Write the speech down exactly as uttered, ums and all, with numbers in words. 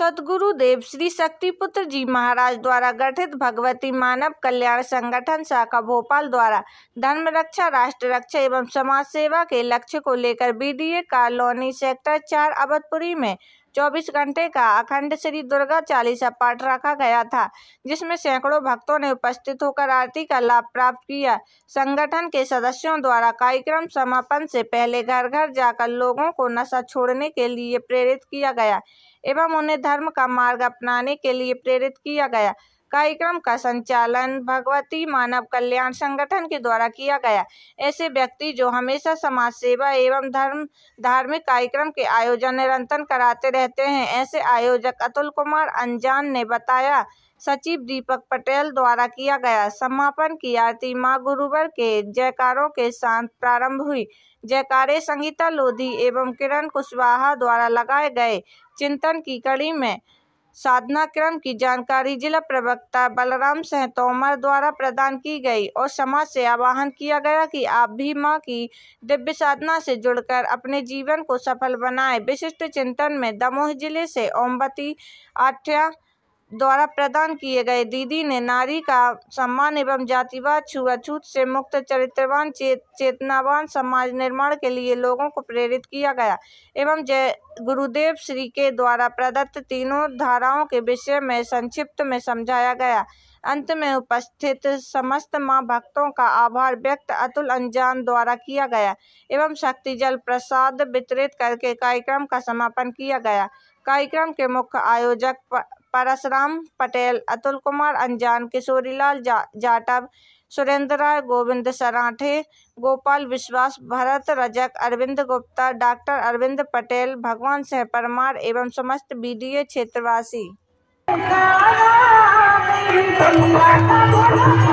सद्गुरुदेव श्री शक्तिपुत्र जी महाराज द्वारा गठित भगवती मानव कल्याण संगठन शाखा भोपाल द्वारा धर्म रक्षा, राष्ट्र रक्षा एवं समाज सेवा के लक्ष्य को लेकर बीडीए कॉलोनी सेक्टर चार अवधपुरी में चौबीस घंटे का अखंड श्री दुर्गा चालीसा पाठ रखा गया था, जिसमें सैकड़ों भक्तों ने उपस्थित होकर आरती का लाभ प्राप्त किया। संगठन के सदस्यों द्वारा कार्यक्रम समापन से पहले घर घर जाकर लोगों को नशा छोड़ने के लिए प्रेरित किया गया एवं उन्हें धर्म का मार्ग अपनाने के लिए प्रेरित किया गया। कार्यक्रम का संचालन भगवती मानव कल्याण संगठन के द्वारा किया गया। ऐसे व्यक्ति जो हमेशा समाज सेवा एवं धर्म धार्मिक कार्यक्रम के आयोजन निरंतर कराते रहते हैं, ऐसे आयोजक अतुल कुमार अंजान ने बताया। सचिव दीपक पटेल द्वारा किया गया। समापन की आरती मां गुरुवर के जयकारों के साथ प्रारंभ हुई। जयकारे संगीता लोधी एवं किरण कुशवाहा द्वारा लगाए गए। चिंतन की कड़ी में साधना क्रम की जानकारी जिला प्रवक्ता बलराम सिंह तोमर द्वारा प्रदान की गई और समाज से आह्वान किया गया कि आप भी मां की दिव्य साधना से जुड़कर अपने जीवन को सफल बनाएं। विशिष्ट चिंतन में दमोह जिले से ओमवती आठ्या द्वारा प्रदान किए गए। दीदी ने नारी का सम्मान एवं जातिवाद, छुआछूत से मुक्त चरित्रवान चेत, चेतनावान समाज निर्माण के लिए लोगों को प्रेरित किया गया एवं जय गुरुदेव श्री के द्वारा प्रदत्त तीनों धाराओं के विषय में संक्षिप्त में समझाया गया। अंत में उपस्थित समस्त मां भक्तों का आभार व्यक्त अतुल अंजान द्वारा किया गया एवं शक्ति जल प्रसाद वितरित करके कार्यक्रम का समापन किया गया। कार्यक्रम के मुख्य आयोजक परशुराम पटेल, अतुल कुमार अंजान, किशोरीलाल जा, जाटव, सुरेंद्र राय, गोविंद सराठे, गोपाल विश्वास, भरत रजक, अरविंद गुप्ता, डॉक्टर अरविंद पटेल, भगवान सिंह परमार एवं समस्त बीडीए क्षेत्रवासी।